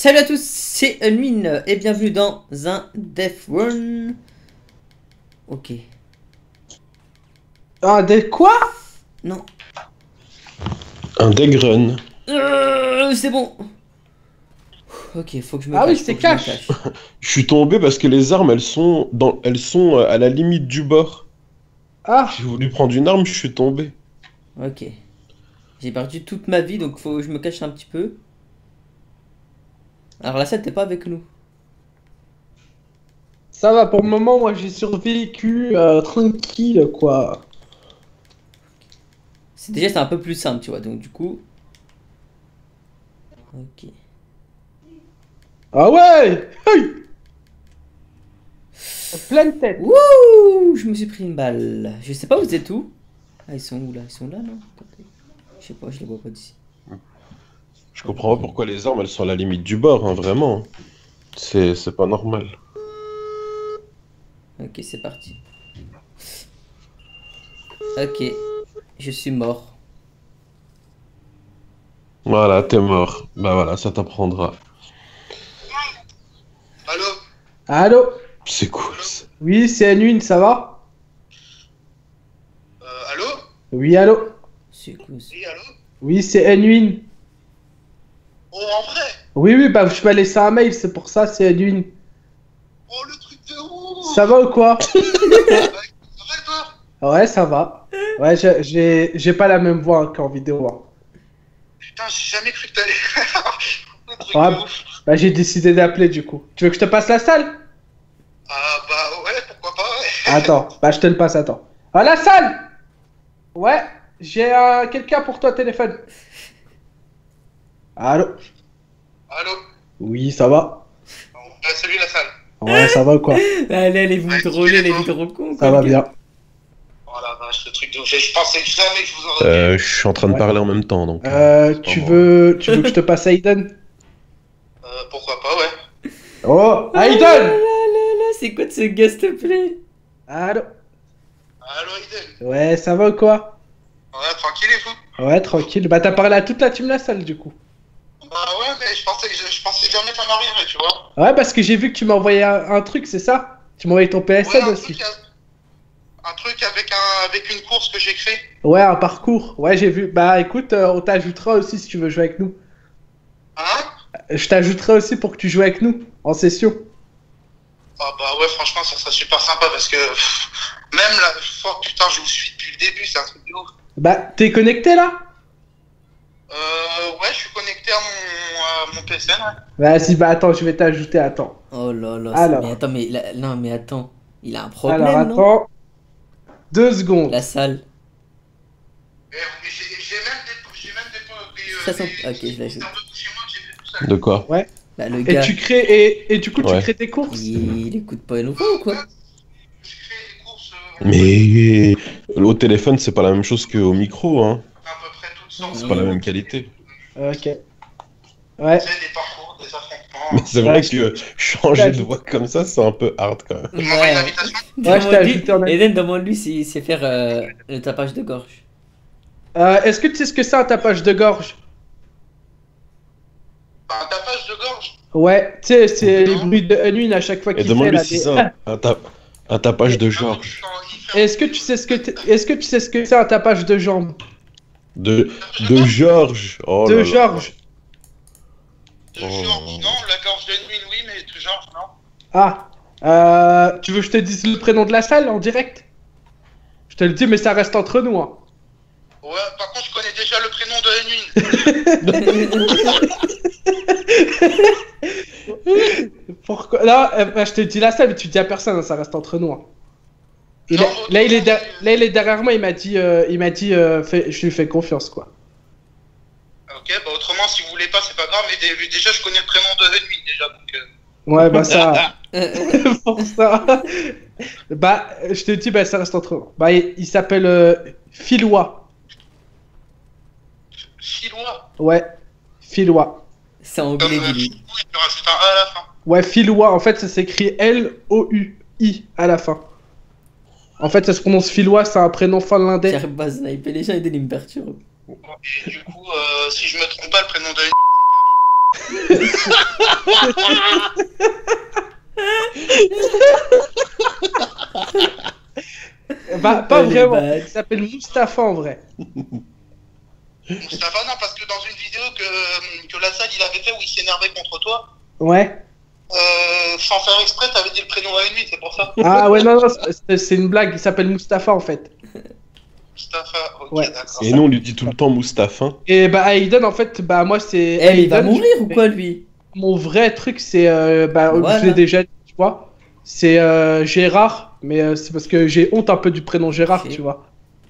Salut à tous, c'est Unwin et bienvenue dans un Death Run. Ok. Ah, des quoi? Non. Un deck run. C'est bon. Ok, faut que je me Ah cache. oui, faut c'est que je me cash. cache. Je suis tombé parce que les armes, elles sont à la limite du bord. Ah, J'ai voulu prendre une arme, je suis tombé. Ok. J'ai perdu toute ma vie donc faut que je me cache un petit peu. Alors la scène t'es pas avec nous. ça va pour le moment, moi j'ai survécu tranquille quoi. C'est un peu plus simple tu vois donc du coup. Ok. Ah ouais! Hey, pleine tête. Wouh, je me suis pris une balle. Je sais pas vous êtes où. Ah ils sont où là? Ils sont là non? Attendez. Je sais pas, je les vois pas d'ici. Je comprends pas pourquoi les armes, elles sont à la limite du bord, hein, vraiment. C'est pas normal. Ok, c'est parti. Ok, je suis mort. Voilà, t'es mort. Bah voilà, ça t'apprendra. Allô? Allô? C'est cool, ça. Oui, c'est Anune, ça va? Allô? Oui, allô? C'est cool. Oui, allô? Oui, c'est Anune. Oh, en vrai? Oui, bah je m'as laissé un mail, c'est pour ça, c'est Anune. Oh, le truc de ouf! Ça va ou quoi? Ça va, toi? Ouais, ça va. Ouais, j'ai pas la même voix qu'en vidéo. Hein. Putain, j'ai jamais cru que t'allais. Le truc Ouais, de ouf. bah j'ai décidé d'appeler du coup. Tu veux que je te passe la salle? Ah, bah ouais, pourquoi pas, ouais. Attends, bah je te le passe, attends. À la salle! Ouais, j'ai quelqu'un pour toi au téléphone. Allô? Allô? Oui, ça va? Salut la salle. Ouais, ça va ou quoi? Allez, vous me trollez, les trop con. Ça va bien. Oh la vache, le truc de ouf. Je pensais jamais que je vous aurais. Je suis en train de Ouais. parler en même temps, donc... c'est pas Tu bon. veux que je te passe Aiden? Pourquoi pas, ouais. Oh, Ah là Aiden! là, c'est quoi de ce guest play? Allô? Allô, Aiden? Ouais, ça va ou quoi? Ouais, tranquille et vous? Ouais, tranquille. Bah t'as parlé à toute la team la salle du coup. Bah ouais, mais je pensais jamais t'en arriver, tu vois. Ouais, parce que j'ai vu que tu m'as envoyé un truc, c'est ça? Tu m'as envoyé ton Ouais, PSN aussi. un truc avec une course que j'ai créée. Ouais, un parcours. Ouais, j'ai vu. Bah écoute, on t'ajoutera aussi si tu veux jouer avec nous. Hein? Je t'ajouterai aussi pour que tu joues avec nous en session. Ah bah ouais, franchement, ça serait super sympa parce que même là, putain, je vous suis depuis le début, c'est un truc de ouf. Bah, t'es connecté là? Ouais, je suis connecté à mon PSN, ouais. Vas-y, bah attends, je vais t'ajouter, attends. Oh là là, Alors. mais attends, non, mais attends, il a un Alors problème, non? attends. 2 secondes. La salle. J'ai même des 60. Ok, je l'ajoute. serveurs de chez moi que j'ai fait tout ça. De quoi? Ouais. Bah, le Et gars, tu crées et du coup tu Ouais. crées tes courses. il écoute pas une fois ou quoi? Je crée des courses Mais... Au téléphone, c'est pas la même chose qu'au micro, hein. à peu près toutes sortes. C'est pas la même qualité. Ok. Ouais. Tu sais, des parcours, des affrontements. Mais c'est vrai que changer de voix comme ça, c'est un peu hard, quand même. Tu m'envoies une invitation? Ouais, je t'ai ajouté en Eden, demande-lui s'il sait faire le tapage de gorge. Est-ce que tu sais ce que c'est un tapage de gorge? Un tapage de gorge? Ouais, tu sais, c'est les Non. bruits de Unwin à chaque fois Et qu'il fait demande-lui là. si c'est un tapage de Georges. Est-ce que tu sais ce que est-ce que tu sais ce que c'est un tapage de jambes? De Georges. Oh De là là. Georges. De Georges, non, la gorge de nuit, oui, mais de Georges, non. Ah. Tu veux que je te dise le prénom de la salle en direct? Je te le dis, mais ça reste entre nous, hein. Ouais, par contre, je connais déjà le prénom de nuit. Pourquoi? Là, bah, je te dis la salle, mais tu dis à personne, hein, ça reste entre nous. Hein. Non, Là, il est derrière moi, il m'a dit, je lui fais confiance, quoi. Ok, bah autrement, si vous voulez pas, c'est pas grave, mais déjà, je connais le prénom de nuit, déjà, donc... Ouais, bah ça. Pour ça. Bah, je te dis, bah ça reste entre nous. Bah, il s'appelle Philois. Chinois. Ouais, Philois. C'est anglais, Comme dis-lui. Chinois, il te rajoute un A à la fin. Ouais, Philois, en fait, ça s'écrit L-O-U-I à la fin. En fait, ça se prononce Philois, c'est un prénom finlandais. J'arrive pas à sniper les gens, Eden, il me perturbe. Et du coup, si je me trompe pas, le prénom de nuit, Bah, pas Elle est vraiment. bad. Il s'appelle Mustapha en vrai. Mustapha, non, parce que dans une vidéo que la salle il avait fait où il s'énervait contre toi, Ouais. sans faire exprès, t'avais dit le prénom à une nuit, c'est pour ça. Ah ouais, non, non, c'est une blague. Il s'appelle Mustapha en fait. Mustapha, ok, Ouais. d'accord. Et nous, on lui dit tout le temps Mustapha. Et bah, Aiden, en fait, bah, moi, c'est. Eh, mais il va Aiden, mourir ou quoi, lui? Mon vrai truc, c'est. Bah, Voilà. je l'ai déjà dit, tu vois. C'est Gérard, mais c'est parce que j'ai honte un peu du prénom Gérard, Ok. tu vois.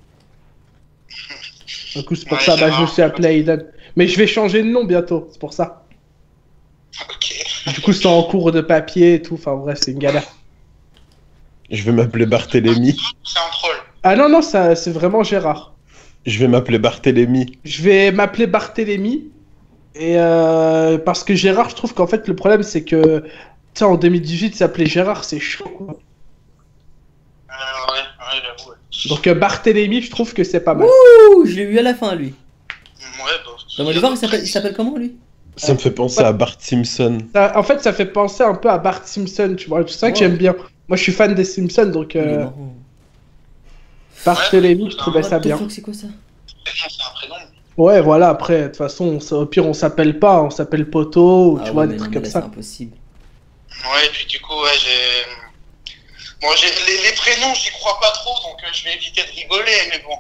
Du coup, c'est pour Ouais, ça, bah, je me Gérard. suis appelé Aiden. Mais je vais changer de nom bientôt, c'est pour ça. Ok. Du coup, c'est en cours de papier et tout. Enfin, bref, c'est une galère. Je vais m'appeler Barthélemy. C'est un troll. Ah non, non, ça, c'est vraiment Gérard. Je vais m'appeler Barthélemy. Je vais m'appeler Barthélemy. Et parce que Gérard, je trouve qu'en fait, le problème, c'est que. Tu sais, en 2018, s'appeler Gérard, c'est chaud, quoi. Ouais, j'avoue. Ouais, Donc, Barthélemy, je trouve que c'est pas mal. Ouh, je l'ai eu à la fin, lui. bon. Donne-moi le voir, il s'appelle comment, lui? Ça me fait penser à Bart Simpson. En fait, ça fait penser un peu à Bart Simpson, tu vois. C'est ça que Ouais. j'aime bien. Moi, je suis fan des Simpsons, donc Il est marrant. Barthélemy, je trouvais ça What the bien. fuck, c'est quoi ça? C'est un prénom. Ouais, voilà, après, de toute façon, au pire, on s'appelle pas, on s'appelle Poto, ou Ah tu ouais, vois, mais des non, trucs mais comme là, ça. c'est impossible. Ouais, et puis du coup, ouais, j'ai. Bon, les prénoms, j'y crois pas trop, donc je vais éviter de rigoler, mais bon.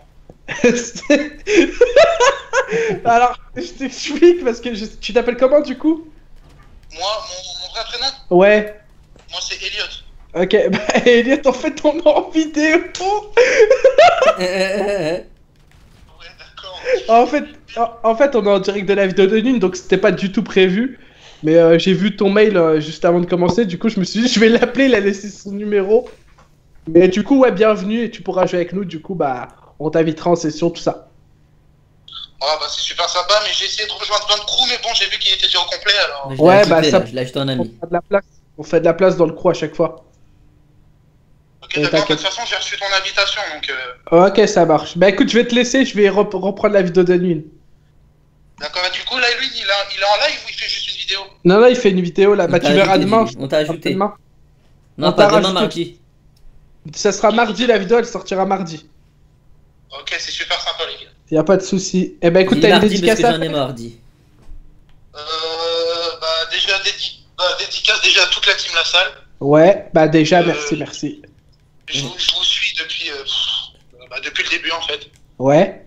Alors, je t'explique, parce que tu t'appelles comment, du coup? Moi, mon vrai prénom, Ouais. moi c'est Elliot. Ok, bah, Elliot, en fait, on est en vidéo. Ouais, d'accord. En fait, on est en direct de la vidéo de Nune, donc c'était pas du tout prévu. Mais j'ai vu ton mail juste avant de commencer, du coup, je me suis dit, je vais l'appeler, il a laissé son numéro. Mais du coup, ouais, bienvenue, et tu pourras jouer avec nous, du coup, bah, on t'invitera en session, tout ça. Ah bah c'est super sympa, mais j'ai essayé de rejoindre plein de crew, mais bon, j'ai vu qu'il était déjà au complet, alors. Je l'ai Ouais, ajouté, bah, là, ça- je l'ai ajouté en On ami. fait de la place. On fait de la place dans le crew à chaque fois. Ok, d'accord, de t'inquiète. toute façon, j'ai reçu ton invitation, donc. Ok, ça marche. Bah écoute, je vais te laisser, je vais reprendre la vidéo de Nune. D'accord, et du coup, là, lui, il est en live ou il fait juste une vidéo? Non, là, il fait une vidéo, là. On Bah, t'a tu verras ajouté, demain. Jimmy. On t'a ajouté. Demain. Non, On pas t'a demain, rajouté. mardi. Ça sera mardi, la vidéo, elle sortira mardi. Ok, c'est super sympa, les gars. Y a pas de souci. Eh bah écoute, Dis t'as une mardi parce dédicace que à j'en ai faire? mardi. Bah, déjà, dédicace déjà à toute la team La Salle. Ouais, bah déjà, merci. Je vous suis depuis, depuis le début, en fait. Ouais.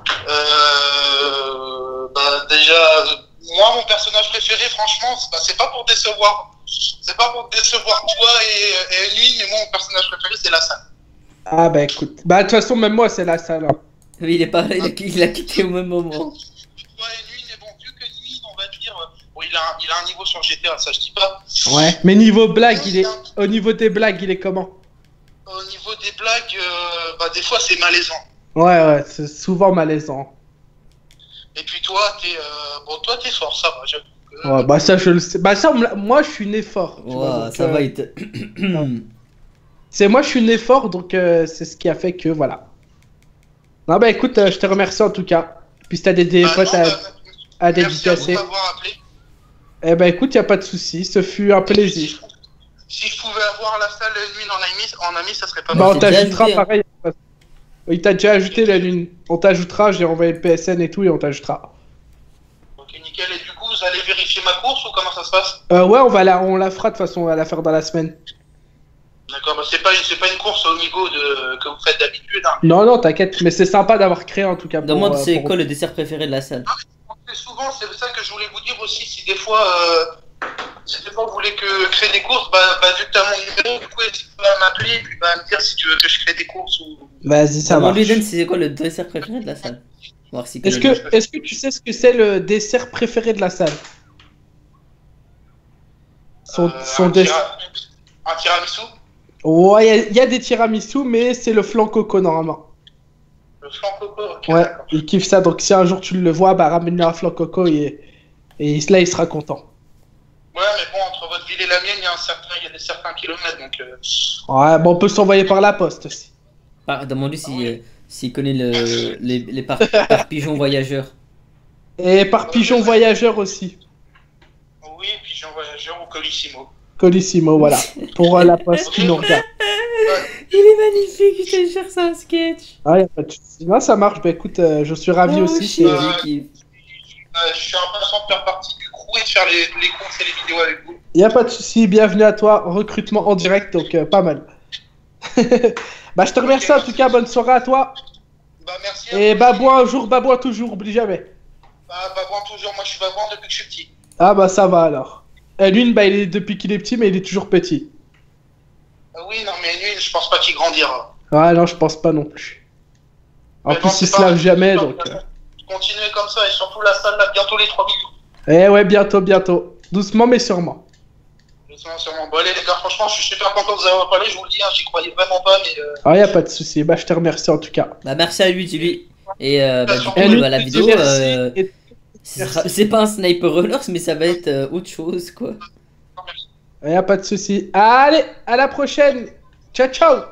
Bah, déjà, moi, mon personnage préféré, franchement, c'est pas pour décevoir. C'est pas pour décevoir toi et lui, mais moi, mon personnage préféré, c'est La Salle. Ah bah écoute. Bah de toute façon, même moi, c'est la salle. Hein. Oui, il est pas là, il a quitté au même moment. Toi et lui, mais bon, vu que lui, on va dire, bon, il a un niveau sur GTA, ça je dis pas. Ouais. Mais niveau blague, au niveau des blagues, il est comment? Au niveau des blagues, bah, des fois, c'est malaisant. Ouais, c'est souvent malaisant. Et puis toi, t'es fort, ça va, j'avoue. Ouais, bah ça, je le sais. Bah ça, moi, je suis né fort. tu vois, Ouah, donc, ça va, il te. C'est moi, je suis né fort, donc c'est ce qui a fait que, voilà. Non bah écoute, je te remercie en tout cas. Puis si t'as des potes à merci à vous dédicacer. d'avoir appelé. Eh bah écoute, y a pas de souci, ce fut un plaisir. Si je pouvais avoir La Salle nuit en ami, ça serait pas Bah mal. on c'est déjà t'ajoutera ajouté, hein. pareil. Il t'a déjà ajouté la lune. On t'ajoutera, j'ai envoyé le PSN et tout et on t'ajoutera. Ok, nickel. Et du coup, vous allez vérifier ma course ou comment ça se passe? Ouais, on la fera de toute façon, on va la faire dans la semaine. D'accord, bah c'est pas une course au niveau que vous faites d'habitude. Hein. Non, t'inquiète, mais c'est sympa d'avoir créé en tout cas. Demande c'est pour- quoi le dessert préféré de la salle. Et souvent, c'est ça que je voulais vous dire aussi, si des fois, vous voulez créer des courses, bah vu que t'as mon numéro, du coup, n'hésite pas à m'appeler et puis me dire si tu veux que je crée des courses ou... Vas-y, ça marche. Demande lui, c'est quoi le dessert préféré de la salle. Voir s'il Est-ce connaît. que tu sais ce que c'est le dessert préféré de la salle? Son dessert. Un tiramisu, Ouais, il y a des tiramisu, mais c'est le flan coco normalement. le flan coco, ok, Ouais, d'accord. il kiffe ça, donc si un jour tu le vois, bah ramène-lui un flan coco et là il sera content. Ouais, mais bon, entre votre ville et la mienne, il y a des certains kilomètres, donc... Ouais, bon, on peut s'envoyer par la poste aussi. Ah, demande-lui s'il connaît les par pigeons voyageurs. Et par pigeon voyageur aussi. Jérôme Colissimo. Colissimo, voilà. Pour la poste qui nous regarde. Il est magnifique, je te jure, c'est un sketch. Ah, y a pas de soucis. Non, ça marche. Bah écoute, je suis ravi Oh, aussi. shit, c'est- je kiffe. Je suis impatient de faire partie du crew et de faire les courses et les vidéos avec vous. Y a pas de soucis. Bienvenue à toi. Recrutement en direct, donc pas mal. Bah, je te remercie en tout cas. Bonne soirée à toi. Bah, merci à Et vous. babouin un jour, babouin toujours. Oublie jamais. Babouin toujours, moi je suis babouin depuis que je suis petit. Ah, bah ça va alors. Lui, bah, il est depuis qu'il est petit, mais il est toujours petit. Oui, non, mais lui, je pense pas qu'il grandira. Ah non, je pense pas non plus. En Mais plus, bon, il c'est se pas- lave jamais, c'est pas- donc. Continuez comme ça, et surtout la salle, là, bientôt les 3 millions. Eh ouais, bientôt, bientôt. Doucement, mais sûrement. Sûrement. Bon, allez, les gars, franchement, je suis super content de vous avoir parlé, je vous le dis, hein, j'y croyais vraiment pas, mais. Ah, y a pas de souci. Bah, je te remercie en tout cas. Bah, merci à lui, Julie. Et bah, du coup, Et lui, bah, la je te vidéo, remercie. Et- c'est pas un Sniper Rollers, mais ça va être autre chose, quoi. Y a pas de souci. Allez, à la prochaine. Ciao, ciao.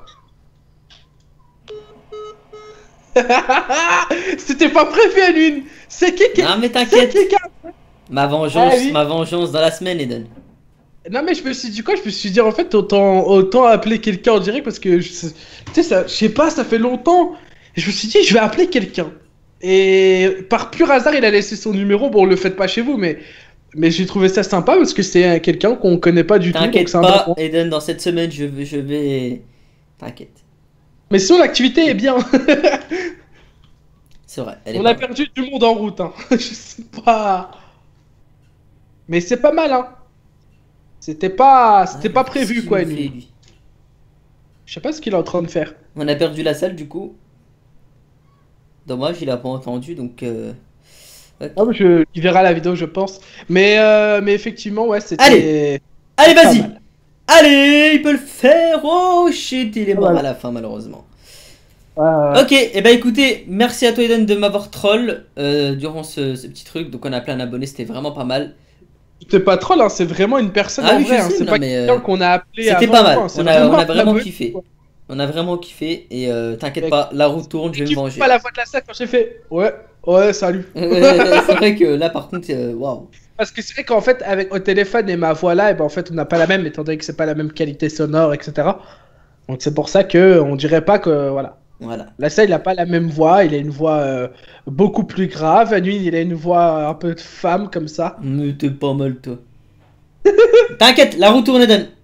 C'était pas prévu à l'une. C'est qui Non, mais c'est t'inquiète. qui Ma vengeance, Ah oui. ma vengeance dans la semaine, Eden. Non mais je me suis dit quoi? Je me suis dit en fait autant appeler quelqu'un en direct parce que tu sais ça, je sais pas, ça fait longtemps. Et je me suis dit je vais appeler quelqu'un. Et par pur hasard il a laissé son numéro. Bon, le faites pas chez vous, mais j'ai trouvé ça sympa parce que c'est quelqu'un qu'on connaît pas du tout. Donc T'inquiète c'est un pas, bon point. Eden, dans cette semaine, je vais... T'inquiète. Mais sinon l'activité est bien. C'est vrai, elle est On pas a mal. perdu du monde en route. Hein. Je sais pas. Mais c'est pas mal hein. C'était pas prévu Qu'est-ce quoi qu'il nous fait, lui. lui Je sais pas ce qu'il est en train de faire. On a perdu la salle, du coup. Dommage, il a pas entendu, donc... ouais. Ah, mais il verra la vidéo, je pense. Mais effectivement, ouais, c'était. Allez, pas vas-y. mal. Allez, il peut le faire. Oh shit, il est mort Voilà. à la fin, malheureusement. Ouais. Ok, et bah écoutez, merci à toi Eden de m'avoir troll durant ce petit truc. Donc on a plein d'abonnés, c'était vraiment pas mal. C'était pas troll, hein, c'est vraiment une personne Ah en oui, vrai. je hein, sais, c'est non, pas mais, quelqu'un qu'on a appelé. C'était avant, pas mal, quoi, c'est on a un vraiment abonné, kiffé. quoi. On a vraiment kiffé et t'inquiète Mec, pas, la roue tourne, je vais me Tu venger. pas la voix de la salle quand j'ai fait. Ouais, salut. C'est vrai que là par contre, waouh. Parce que c'est vrai qu'en fait, avec au téléphone et ma voix là, et ben en fait, on n'a pas la même, étant donné que c'est pas la même qualité sonore, etc. Donc c'est pour ça que on dirait pas que voilà. Voilà. Là, ça, il a pas la même voix, il a une voix beaucoup plus grave. Anui, il a une voix un peu de femme comme ça. Mais t'es pas mal toi. T'inquiète, la roue tourne Eden.